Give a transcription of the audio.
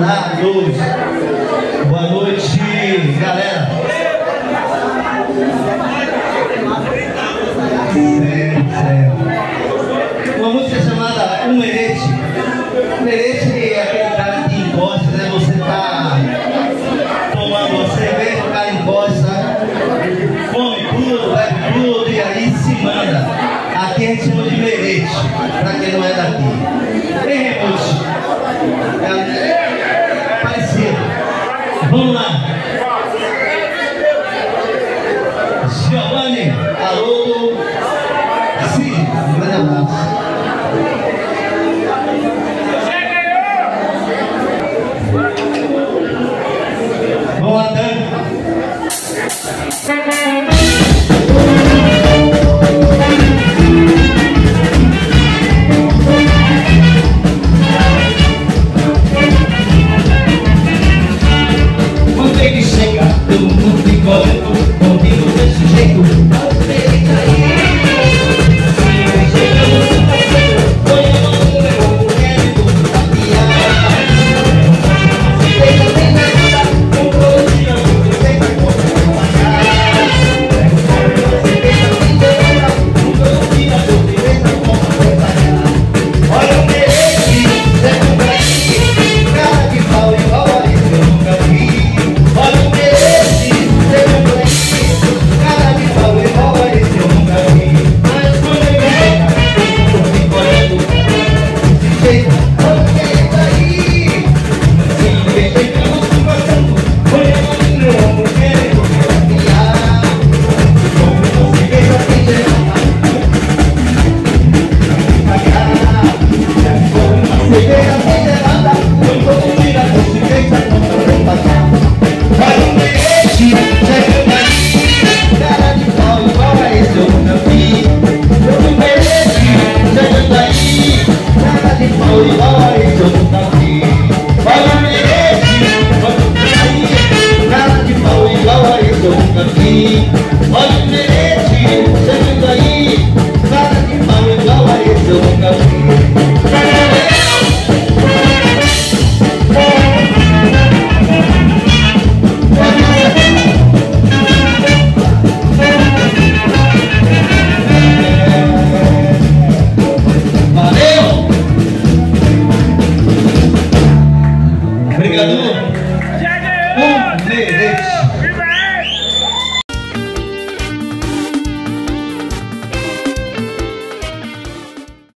misturados. Boa noite, galera. Uma música chamada O Merete. Merete é aquele cara que encosta, né? Você tá tomando uma cerveja, o cara encosta, come tudo, bebe tudo e aí se manda. Aqui a gente chama de merete, pra quem não é daqui. Tem remote. É parecido. Vamos lá.